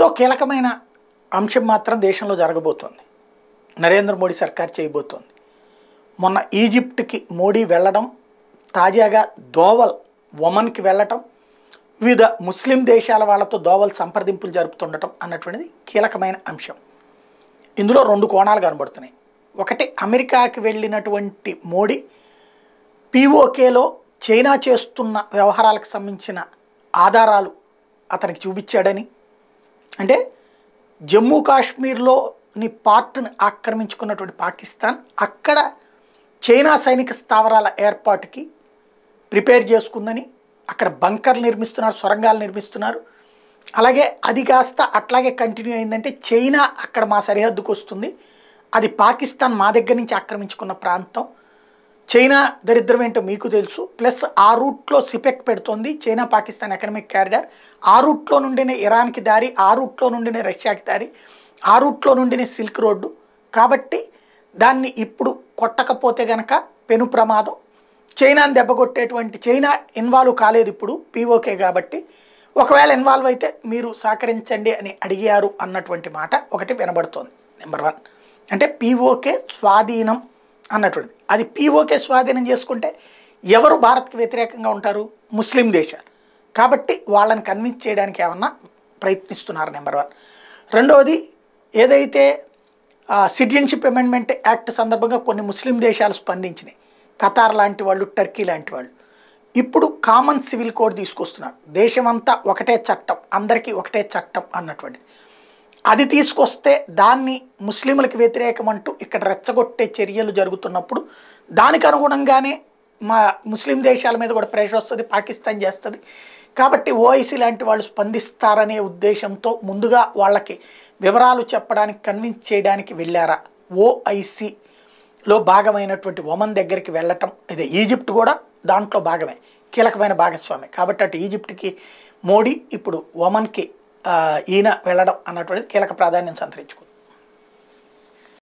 ఎంతో కీలకమైన అంశం మాత్రం దేశంలో జరగబోతోంది. నరేంద్ర మోడీ సర్కార్ చేయబోతోంది. మొన్న ఈజిప్ట్కి మోడీ వెళ్ళడం, తాజాగా దోవల్ ఒమన్కి వెళ్ళటం, వివిధ ముస్లిం దేశాల వాళ్ళతో దోవల్ సంప్రదింపులు జరుపుతుండటం అన్నటువంటిది కీలకమైన అంశం. ఇందులో రెండు కోణాలు కనబడుతున్నాయి. ఒకటి, అమెరికాకి వెళ్ళినటువంటి మోడీ పీఓకేలో చైనా చేస్తున్న వ్యవహారాలకు సంబంధించిన ఆధారాలు అతనికి చూపించాడని, అంటే జమ్మూ కాశ్మీర్లోని పార్ట్ని ఆక్రమించుకున్నటువంటి పాకిస్తాన్ అక్కడ చైనా సైనిక స్థావరాల ఏర్పాటుకి ప్రిపేర్ చేసుకుందని, అక్కడ బంకర్లు నిర్మిస్తున్నారు, సొరంగాలు నిర్మిస్తున్నారు. అలాగే అది కాస్త అట్లాగే కంటిన్యూ అయిందంటే చైనా అక్కడ మా సరిహద్దుకు వస్తుంది, అది పాకిస్తాన్ మా దగ్గర నుంచి ఆక్రమించుకున్న ప్రాంతం, చైనా దరిద్రం ఏంటో మీకు తెలుసు, ప్లస్ ఆ రూట్లో సిపెక్ పెడుతోంది, చైనా పాకిస్తాన్ ఎకనామిక్ కారిడార్, ఆ రూట్లో నుండినే ఇరాన్కి దారి, ఆ రూట్లో నుండినే రష్యాకి దారి, ఆ రూట్లో నుండినే సిల్క్ రోడ్డు. కాబట్టి దాన్ని ఇప్పుడు కొట్టకపోతే గనక పెను ప్రమాదం. చైనాని దెబ్బకొట్టేటువంటి, చైనా ఇన్వాల్వ్ కాలేదు ఇప్పుడు పీఓకే కాబట్టి, ఒకవేళ ఇన్వాల్వ్ అయితే మీరు సహకరించండి అని అడిగారు అన్నటువంటి మాట ఒకటి వినబడుతోంది. నెంబర్ 1 అంటే పీఓకే స్వాధీనం అన్నటువంటిది. అది పీఓకే స్వాధీనం చేసుకుంటే ఎవరు భారత్కి వ్యతిరేకంగా ఉంటారు? ముస్లిం దేశాలు. కాబట్టి వాళ్ళని కన్విన్స్ చేయడానికి ఏమన్నా ప్రయత్నిస్తున్నారు. నెంబర్ 1. రెండవది, ఏదైతే సిటిజన్షిప్ అమెండ్మెంట్ యాక్ట్ సందర్భంగా కొన్ని ముస్లిం దేశాలు స్పందించినాయి, ఖతార్ లాంటి వాళ్ళు, టర్కీ లాంటి వాళ్ళు, ఇప్పుడు కామన్ సివిల్ కోడ్ తీసుకొస్తున్నారు. దేశమంతా ఒకటే చట్టం, అందరికీ ఒకటే చట్టం అన్నటువంటిది. అది తీసుకొస్తే దాన్ని ముస్లింలకు వ్యతిరేకం అంటూ ఇక్కడ రెచ్చగొట్టే చర్యలు జరుగుతున్నప్పుడు దానికి అనుగుణంగానే మా ముస్లిం దేశాల మీద కూడా ప్రెషర్ వస్తుంది, పాకిస్తాన్ చేస్తుంది. కాబట్టి ఓఐసీ లాంటి వాళ్ళు స్పందిస్తారనే ఉద్దేశంతో ముందుగా వాళ్ళకి వివరాలు చెప్పడానికి, కన్విన్స్ చేయడానికి వెళ్ళారా? ఓఐసీలో భాగమైనటువంటి ఒమన్ దగ్గరికి వెళ్ళటం, ఇది ఈజిప్ట్ కూడా దాంట్లో భాగమే, కీలకమైన భాగస్వామి. కాబట్టి అటు ఈజిప్ట్కి మోడీ, ఇప్పుడు ఒమన్కి ఈయన వెళ్ళడం అన్నటువంటిది కీలక ప్రాధాన్యం సంతరించుకుంది.